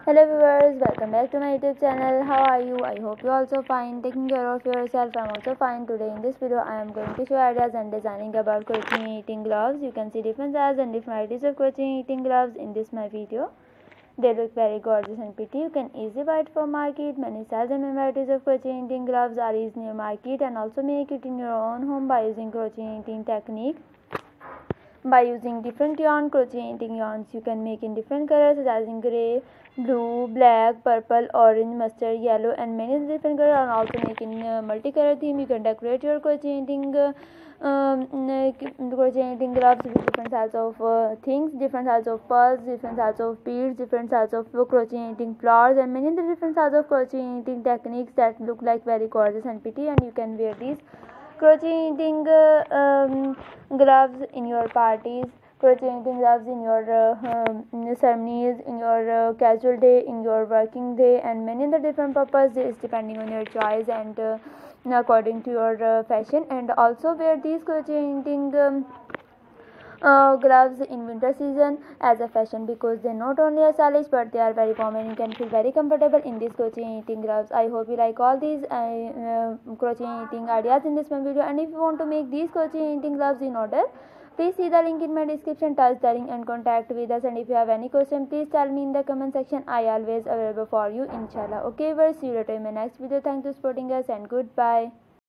Hello viewers, welcome back to my YouTube channel. How are you? I hope you also fine. Taking care of yourself. I'm also fine. Today in this video, I am going to show ideas and designing about crochet knitting gloves. You can see different sizes and different varieties of crochet knitting gloves in this my video. They look very gorgeous and pretty. You can easily buy it from market. Many sizes and varieties of crochet knitting gloves are easily in market, and also make it in your own home by using crochet knitting technique. By using different crochet knitting yarns, you can make in different colors such as in grey, blue, black, purple, orange, mustard, yellow, and many different colors. And also make in multicolor theme. You can decorate your crochet knitting gloves with different types of things, different types of pearls, different types of beads, different types of crochet knitting flowers, and many other different types of crochet knitting techniques that look like very gorgeous and pretty. And you can wear these crochet knitting gloves in your parties, crochet knitting gloves in your ceremonies, in your casual day, in your working day, and many other different purposes depending on your choice and according to your fashion. And also wear these crochet knitting gloves in winter season as a fashion, because they not only are stylish but they are very warm and you can feel very comfortable in these crochet knitting gloves. I hope you like all these crochet knitting ideas in this my video, and if you want to make these crochet knitting gloves in order, please see the link in my description, touch the link and contact with us. And if you have any question, please tell me in the comment section. I always available for you, inshallah. Okay, we'll see you later in my next video. Thanks for supporting us and goodbye.